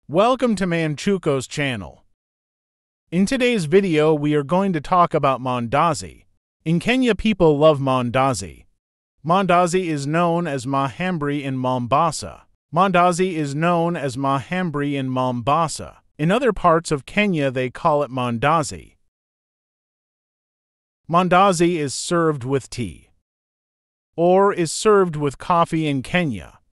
Welcome to Manchuko's channel. In today's video, we are going to talk about Mandazi. In Kenya, people love Mandazi. Mandazi is known as Mahamri in Mombasa. Mandazi is known as Mahamri in Mombasa. In other parts of Kenya, they call it Mandazi. Mandazi is served with tea or is served with coffee in Kenya.